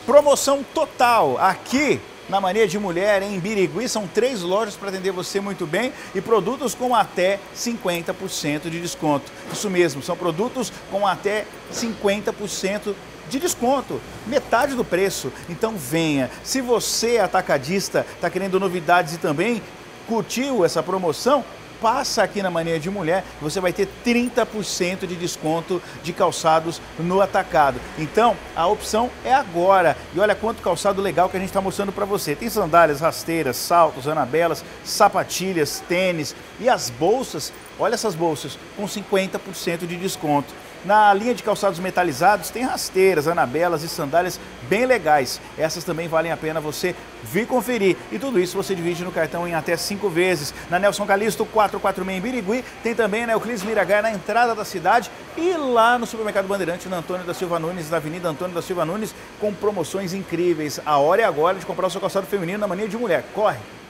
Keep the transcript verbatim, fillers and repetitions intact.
Promoção total aqui na Mania de Mulher, em Birigui. São três lojas para atender você muito bem e produtos com até cinquenta por cento de desconto. Isso mesmo, são produtos com até cinquenta por cento de desconto, metade do preço. Então venha. Se você, atacadista, está querendo novidades e também curtiu essa promoção, passa aqui na Mania de Mulher, você vai ter trinta por cento de desconto de calçados no atacado. Então, a opção é agora. E olha quanto calçado legal que a gente está mostrando para você. Tem sandálias, rasteiras, saltos, anabelas, sapatilhas, tênis e as bolsas. Olha essas bolsas com cinquenta por cento de desconto. Na linha de calçados metalizados tem rasteiras, anabelas e sandálias bem legais. Essas também valem a pena você vir conferir. E tudo isso você divide no cartão em até cinco vezes. Na Nelson Calixto quatrocentos e quarenta e seis em Birigui, tem também na Euclides Miragaia na entrada da cidade e lá no Supermercado Bandeirante na Antônio da Silva Nunes, na Avenida Antônio da Silva Nunes, com promoções incríveis. A hora é agora de comprar o seu calçado feminino na Mania de Mulher. Corre!